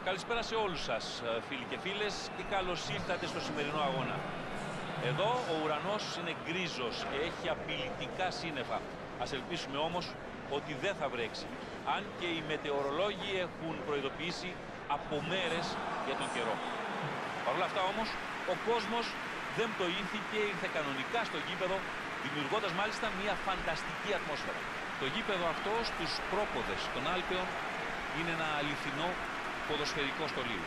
Καλησπέρα σε όλους σας, φίλοι και φίλες, και καλώς ήρθατε στο σημερινό αγώνα. Εδώ ο ουρανός είναι γκρίζος και έχει απειλητικά σύννεφα. Ας ελπίσουμε όμως ότι δεν θα βρέξει. Αν και οι μετεωρολόγοι έχουν προειδοποιήσει από μέρες για τον καιρό. Παρ' όλα αυτά όμως, ο κόσμος δεν πτωήθηκε, ήρθε κανονικά στο γήπεδο, δημιουργώντας μάλιστα μια φανταστική ατμόσφαιρα. Το γήπεδο αυτό στους πρόποδες των Άλπαιων είναι ένα αληθινό ποδοσφαιρικό στολείο.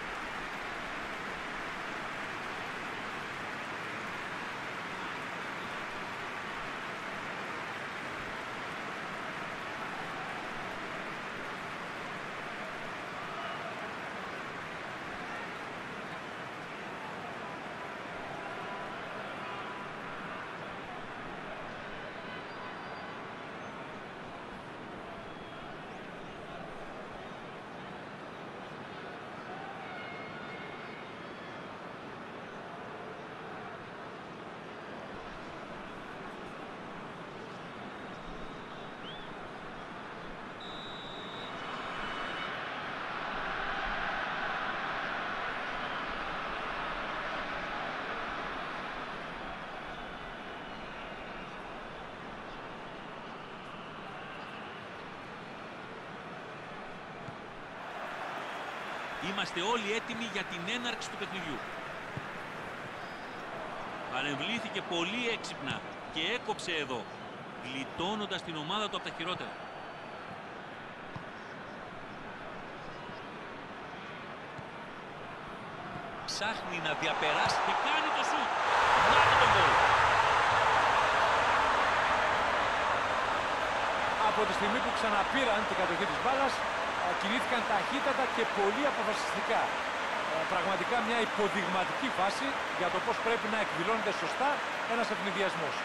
Είμαστε όλοι έτοιμοι για την έναρξη του παιχνιδιού. Παρεμβλήθηκε πολύ έξυπνα και έκοψε εδώ, γλιτώνοντας την ομάδα του από τα χειρότερα. Ψάχνει να διαπεράσει και κάνει το σουτ. Να το γκολ. Από τη στιγμή που ξαναπήραν την κατοχή της μπάλας, κινήθηκαν ταχύτατα και πολύ αποφασιστικά. Πραγματικά μια υποδειγματική φάση για το πώς πρέπει να εκδηλώνεται σωστά ένας ευνηδιασμός.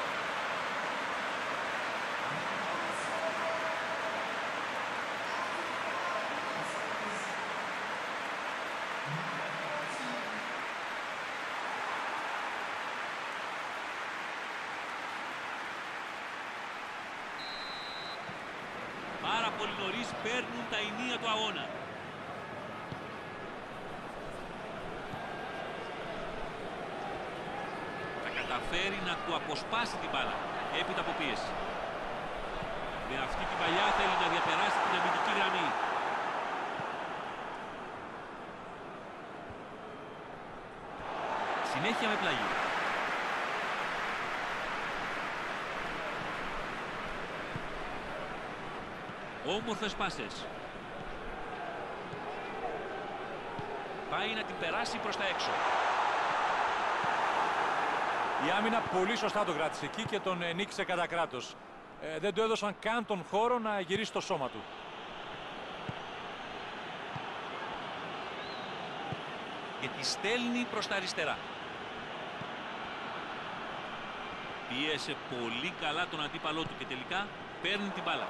Πάρα πολύ νωρίς παίρνουν τα ηνία του αγώνα. Θα καταφέρει να του αποσπάσει την μπάλα έπειτα από πίεση. Με αυτή την παλιά θέλει να διαπεράσει την αμυντική γραμμή. Συνέχεια με πλάγιο. Όμορφες πάσες. Πάει να την περάσει προς τα έξω. Η άμυνα πολύ σωστά το κράτησε εκεί και τον νίκησε κατά κράτος. Δεν του έδωσαν καν τον χώρο να γυρίσει το σώμα του. Και τη στέλνει προς τα αριστερά. Πίεσε πολύ καλά τον αντίπαλό του και τελικά παίρνει την μπάλα.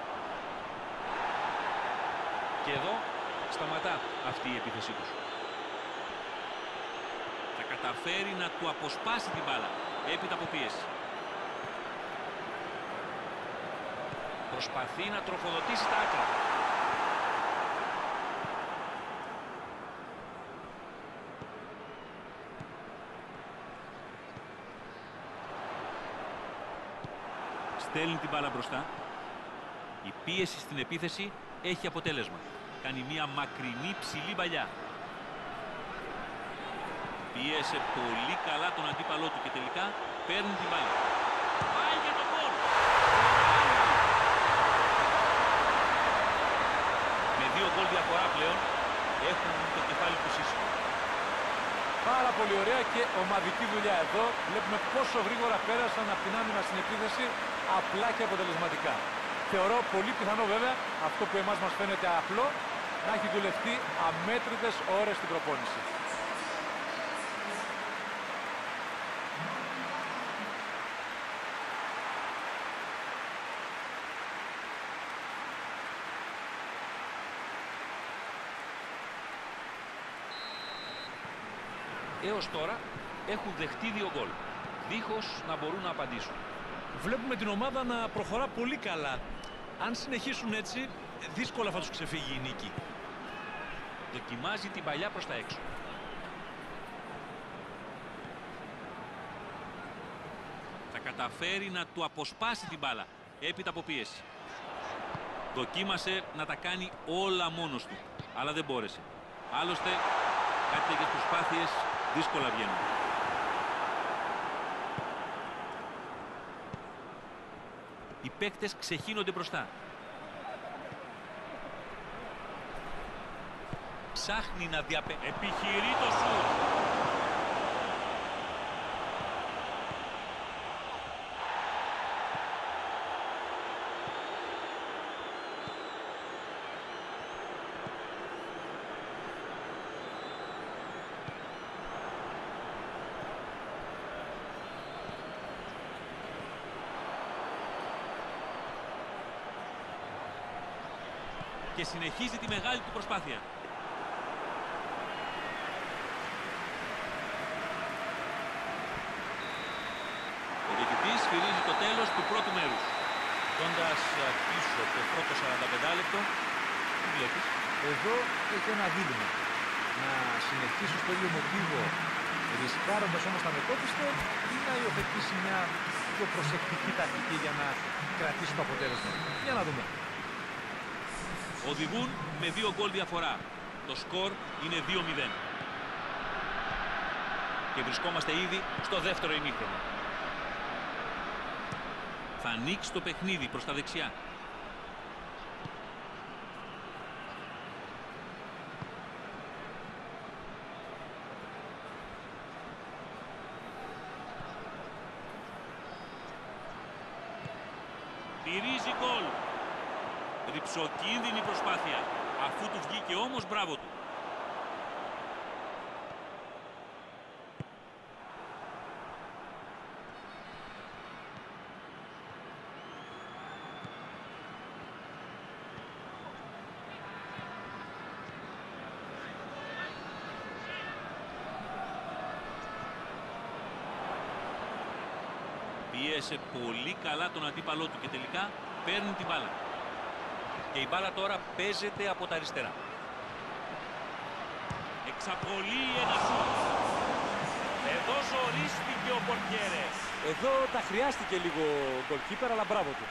Και εδώ σταματά αυτή η επίθεσή τους. Θα καταφέρει να του αποσπάσει την μπάλα έπειτα από πίεση. Προσπαθεί να τροφοδοτήσει τα άκρα. Στέλνει την μπάλα μπροστά. Η πίεση στην επίθεση έχει αποτέλεσμα. Κάνει μια μακρινή ψηλή παλιά. Πίεσε πολύ καλά τον αντίπαλό του και τελικά παίρνει την μπάλα. Πάει για τον γκολ. Με 2 γκολ διαφορά πλέον έχουν το κεφάλι του ίσιο. Πάρα πολύ ωραία και ομαδική δουλειά εδώ. Βλέπουμε πόσο γρήγορα πέρασαν από την άμυνα στην επίθεση, απλά και αποτελεσματικά. Θεωρώ πολύ πιθανό βέβαια αυτό που εμάς μας φαίνεται απλό να έχει δουλευτεί αμέτρητες ώρες στην προπόνηση. Έως τώρα έχουν δεχτεί 2 γκολ, δίχως να μπορούν να απαντήσουν. Βλέπουμε την ομάδα να προχωρά πολύ καλά. Αν συνεχίσουν έτσι, δύσκολα θα τους ξεφύγει η νίκη. Δοκιμάζει την παλιά προς τα έξω. Θα καταφέρει να του αποσπάσει την μπάλα έπειτα από πίεση. Δοκίμασε να τα κάνει όλα μόνος του, αλλά δεν μπόρεσε. Άλλωστε, κάτι τέτοιες προσπάθειες δύσκολα βγαίνουν. Οι παίκτες ξεχύνονται μπροστά. Ψάχνει να επιχειρεί το σουτ. Και συνεχίζει τη μεγάλη του προσπάθεια. Ο διαιτητής σφυρίζει το τέλος του πρώτου μέρους. Δώντας πίσω το πρώτο 45 λεπτό, τι βλέπεις? Εδώ έχει ένα δίλημμα. Να συνεχίσει στο ίδιο μοτίβο, ρισκάροντας όμως τα μετώπιστε, ή να υιοθετήσει μια πιο προσεκτική τακτική για να κρατήσει το αποτέλεσμα. Για να δούμε. Οδηγούν με 2 γκολ διαφορά. Το σκορ είναι 2-0. Και βρισκόμαστε ήδη στο δεύτερο ημίχρονο. Θα ανοίξει το παιχνίδι προς τα δεξιά. Τηρίζει γκολ. Ρυψοκίνδυνη προσπάθεια. Αφού του βγήκε όμως, μπράβο του. Πίεσε πολύ καλά τον αντίπαλό του και τελικά παίρνει την μπάλα. Και η μπάλα τώρα παίζεται από τα αριστερά. Εξαπολύει ένα σουτ. Εδώ ζορίστηκε ο πορτιέρες. Εδώ τα χρειάστηκε λίγο ο γκολκίπερ, αλλά μπράβο του.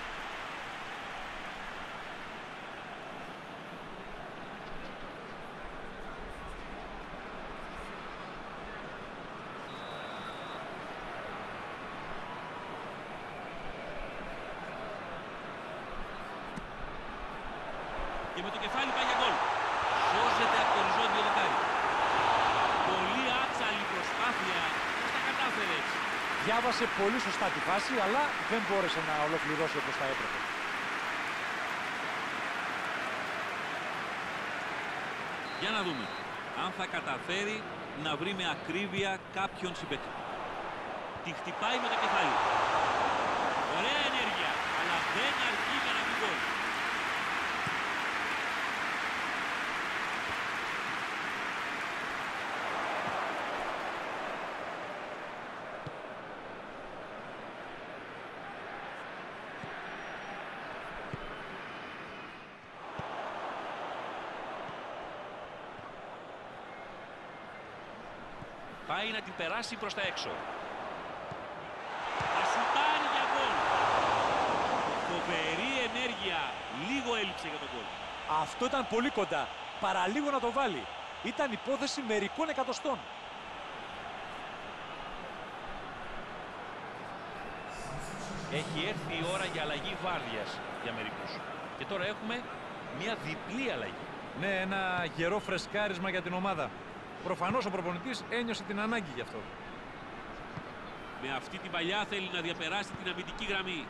Και με το κεφάλι πάει για γκολ. Σώζεται από το οριζόντιο δοκάρι. Πολύ άτσαλη προσπάθεια. Πώς τα κατάφερε έτσι? Διάβασε πολύ σωστά τη φάση, αλλά δεν μπόρεσε να ολοκληρώσει όπως θα έπρεπε. Για να δούμε αν θα καταφέρει να βρει με ακρίβεια κάποιον συμπαίκτη. Τη χτυπάει με το κεφάλι. Ωραία ενέργεια, αλλά δεν αρκεί για να βγει γκολ. Πάει να την περάσει προς τα έξω. Θα σουτάρει για γκολ. Φοβερή ενέργεια. Λίγο έλειψε για τον γκολ. Αυτό ήταν πολύ κοντά. Παραλίγο να το βάλει. Ήταν υπόθεση μερικών εκατοστών. Έχει έρθει η ώρα για αλλαγή βάρδιας για μερικούς. Και τώρα έχουμε μια διπλή αλλαγή. Ναι, ένα γερό φρεσκάρισμα για την ομάδα. Προφανώς ο προπονητής ένιωσε την ανάγκη γι' αυτό. Με αυτή την παλιά θέλει να διαπεράσει την αμυντική γραμμή.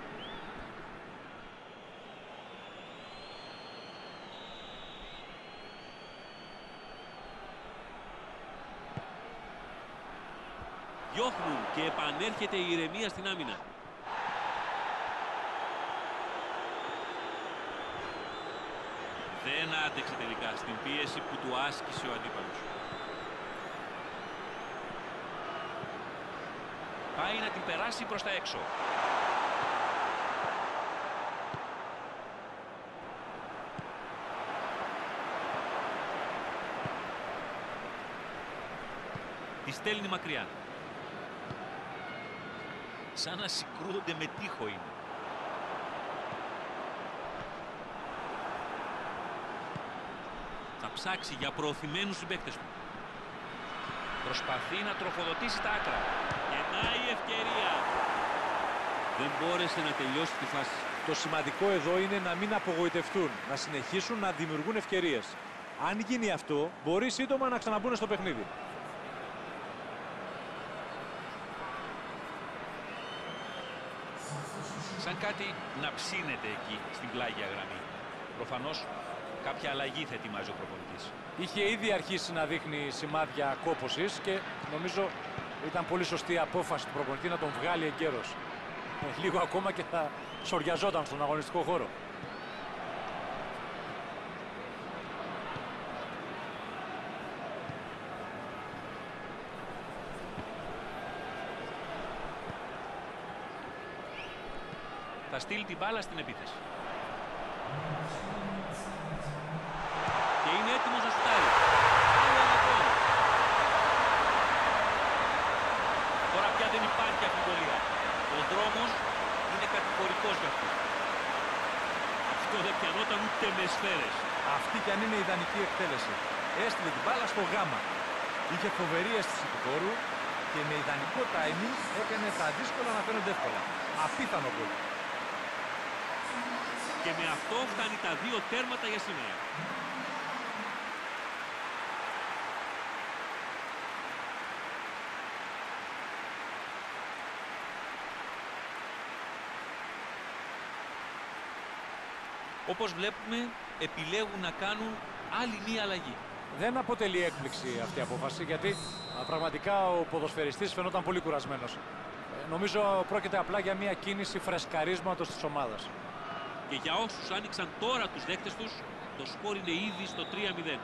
Διώχνουν και επανέρχεται η ηρεμία στην άμυνα. Δεν άντεξε τελικά στην πίεση που του άσκησε ο αντίπαλος. Πάει να την περάσει προς τα έξω. Τη στέλνει μακριά. Σαν να συγκρούονται με τείχο είναι. Θα ψάξει για προωθημένους συμπαίκτες του. Προσπαθεί να τροφοδοτήσει τα άκρα. Γεννάει η ευκαιρία. Δεν μπόρεσε να τελειώσει τη φάση. Το σημαντικό εδώ είναι να μην απογοητευτούν, να συνεχίσουν να δημιουργούν ευκαιρίες. Αν γίνει αυτό, μπορεί σύντομα να ξαναμπούν στο παιχνίδι. Σαν κάτι να ψήνεται εκεί στην πλάγια γραμμή. Προφανώς κάποια αλλαγή θα ετοιμάζει ο προπονητής. Είχε ήδη αρχίσει να δείχνει σημάδια κόπωσης και νομίζω ήταν πολύ σωστή η απόφαση του προπονητή να τον βγάλει εγκαίρος. Λίγο ακόμα και θα σοριαζόταν στον αγωνιστικό χώρο. Θα στείλει την μπάλα στην επίθεση. Και είναι έτοιμος να σουτάρει. Τώρα πια δεν υπάρχει αμφιβολία. Ο δρόμος είναι κατηγορικός για αυτό. Αυτό δεν πιανόταν ούτε με σφαίρες. Αυτή κι αν είναι η ιδανική εκτέλεση. Έστειλε την μπάλα στο γάμα. Είχε φοβερή αίσθηση του χώρου και με ιδανικό timing έκανε τα δύσκολα να φαίνονται εύκολα. Απίθανο γκολ. Και με αυτό φτάνει τα 2 τέρματα για σήμερα. Όπως βλέπουμε, επιλέγουν να κάνουν άλλη μία αλλαγή. Δεν αποτελεί έκπληξη αυτή η απόφαση, γιατί πραγματικά ο ποδοσφαιριστής φαινόταν πολύ κουρασμένος. Νομίζω πρόκειται απλά για μια κίνηση φρεσκαρίσματος της ομάδας. Και για όσους άνοιξαν τώρα τους δέκτες τους, το σκορ είναι ήδη στο 3-0.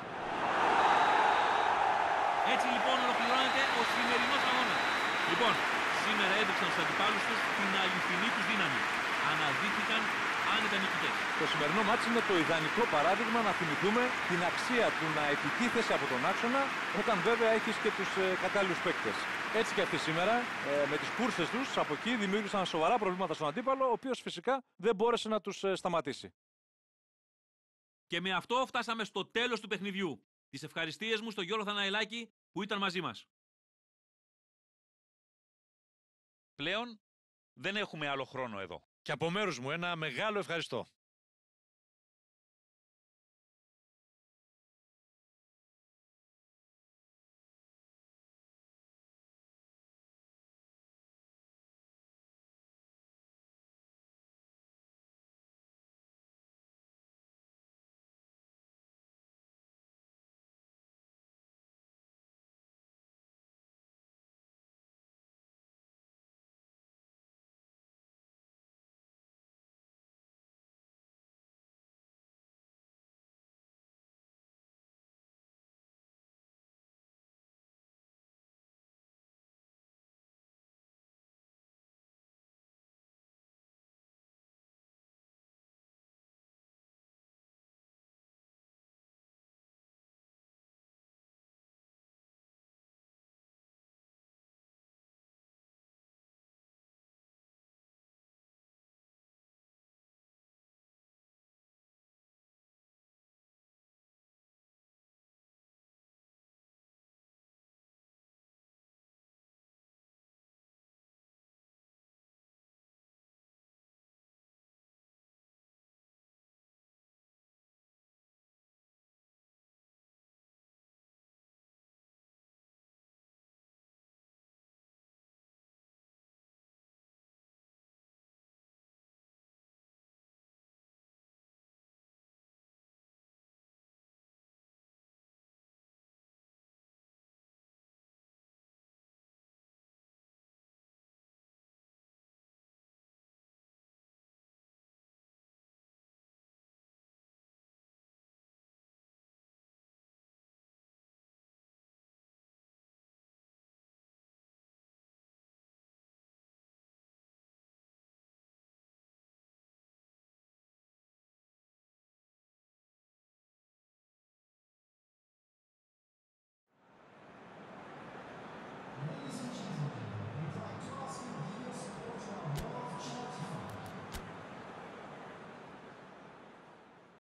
Έτσι λοιπόν ολοκληρώνεται ο σημερινός αγώνας. Λοιπόν, σήμερα έδειξαν στους αντιπάλους τους την αληθινή τους δύναμη. Αναδείχθηκαν άνετα νικητές. Το σημερινό μάτσι είναι το ιδανικό παράδειγμα να θυμηθούμε την αξία του να επιτίθεσαι από τον άξονα, όταν βέβαια έχεις και τους κατάλληλους παίκτες. Έτσι και αυτοί σήμερα, με τις κούρσες τους, από εκεί δημιούργησαν σοβαρά προβλήματα στον αντίπαλο, ο οποίος φυσικά δεν μπόρεσε να τους σταματήσει. Και με αυτό φτάσαμε στο τέλος του παιχνιδιού. Τις ευχαριστίες μου στον Γιώργο Θαναηλάκη που ήταν μαζί μας. Πλέον δεν έχουμε άλλο χρόνο εδώ. Και από μέρους μου ένα μεγάλο ευχαριστώ.